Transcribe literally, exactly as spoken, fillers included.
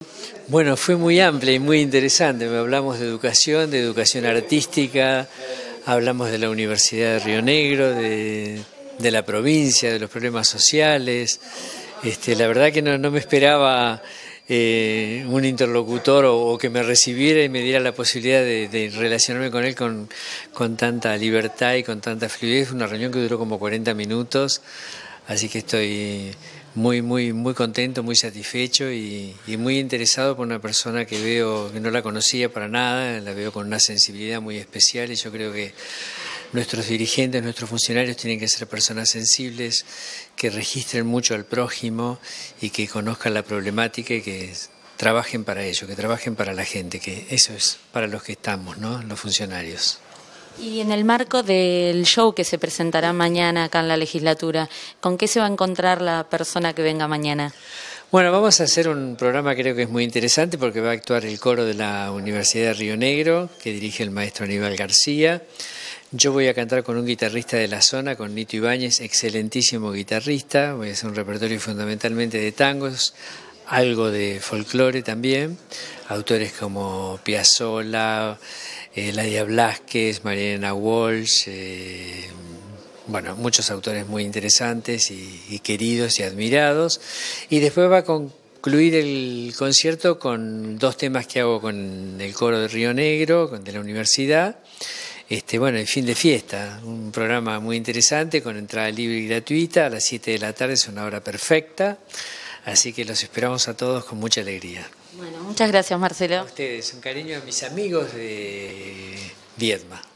Bueno, fue muy amplia y muy interesante. Hablamos de educación, de educación artística, hablamos de la Universidad de Río Negro, de, de la provincia, de los problemas sociales. Este, la verdad que no, no me esperaba eh, un interlocutor o, o que me recibiera y me diera la posibilidad de, de relacionarme con él con, con tanta libertad y con tanta fluidez. Una reunión que duró como cuarenta minutos, así que estoy muy, muy, muy contento, muy satisfecho y, y muy interesado por una persona que veo que no la conocía para nada, la veo con una sensibilidad muy especial y yo creo que nuestros dirigentes, nuestros funcionarios tienen que ser personas sensibles, que registren mucho al prójimo y que conozcan la problemática y que trabajen para ello, que trabajen para la gente, que eso es para los que estamos, ¿no? Los funcionarios. Y en el marco del show que se presentará mañana acá en la legislatura, ¿con qué se va a encontrar la persona que venga mañana? Bueno, vamos a hacer un programa que creo que es muy interesante porque va a actuar el coro de la Universidad de Río Negro, que dirige el maestro Aníbal García. Yo voy a cantar con un guitarrista de la zona, con Nito Ibáñez, excelentísimo guitarrista. Voy a hacer un repertorio fundamentalmente de tangos, algo de folclore también. Autores como Piazzolla, eh, Ladia Blasquez, Mariana Walsh, eh, bueno, muchos autores muy interesantes y, y queridos y admirados. Y después va a concluir el concierto con dos temas que hago con el coro de Río Negro, de la universidad. Este, bueno, el fin de fiesta, un programa muy interesante con entrada libre y gratuita, a las siete de la tarde es una hora perfecta, así que los esperamos a todos con mucha alegría. Bueno, muchas gracias, Marcelo. A ustedes, un cariño a mis amigos de Viedma.